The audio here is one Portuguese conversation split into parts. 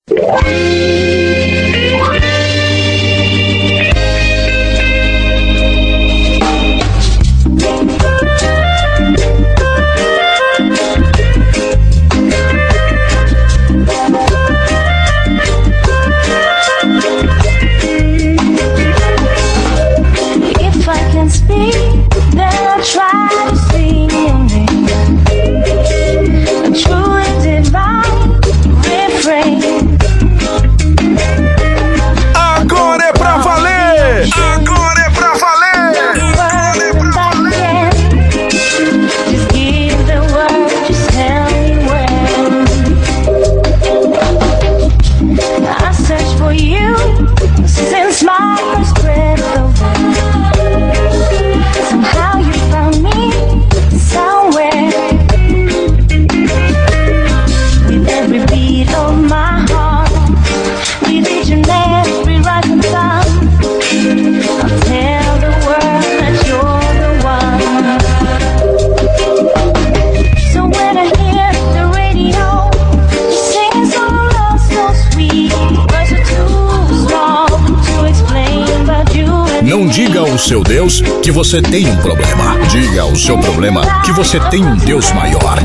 Não diga ao seu Deus que você tem um problema. Diga ao seu problema que você tem um Deus maior.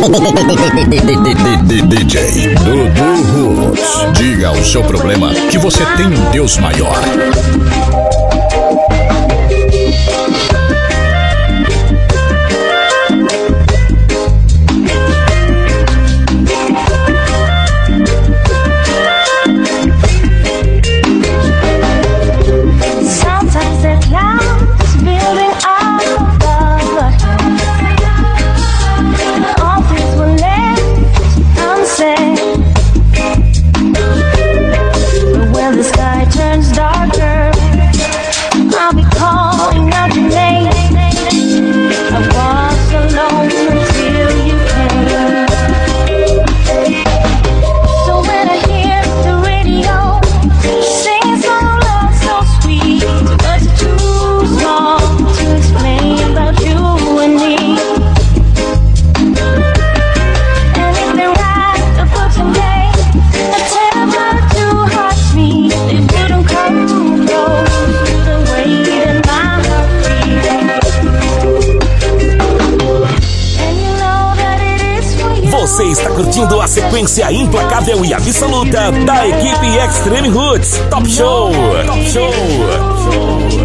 DJ Dudu Roots. Diga ao seu problema que você tem um Deus maior. Você está curtindo a sequência implacável e absoluta da equipe Extreme Roots. Top Show! Top Show!